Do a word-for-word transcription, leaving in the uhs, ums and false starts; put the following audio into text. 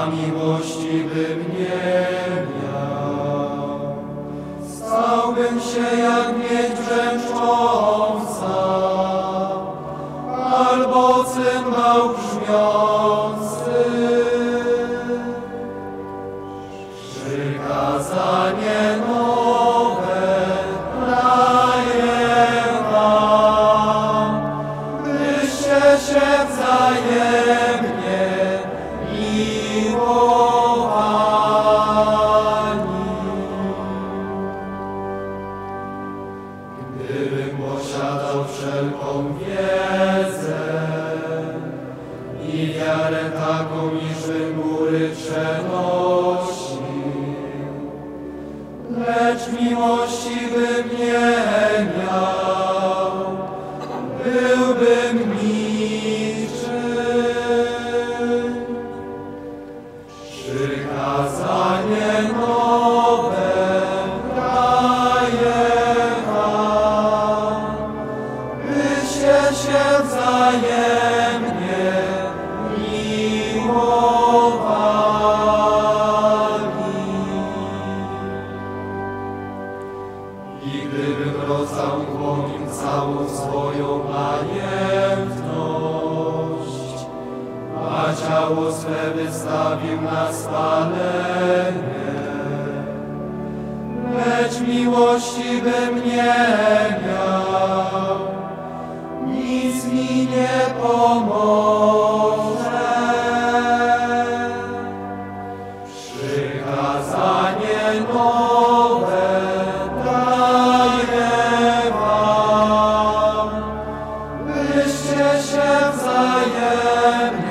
a miłości bym nie miał. Stałbym się jak miedź brzęcząca, albo cymbał brzmiący. Przykazanie nowe daję wam, byście się wzajemnie miłowali. Gdybym posiadał wszelką wiedzę i wiarę taką, iż bym góry przenosił, lecz miłości bym nie miał, byłbym niczym. Przykazanie nowe daję wam, byście się wzajemnie miłowali. I gdybym rozdał Bogiem całą swoją majętność, a ciało swe wystawił na spalenie, lecz miłości bym nie miał, nic mi nie pomoże. Przykazanie nowe daję wam, byście się wzajemnie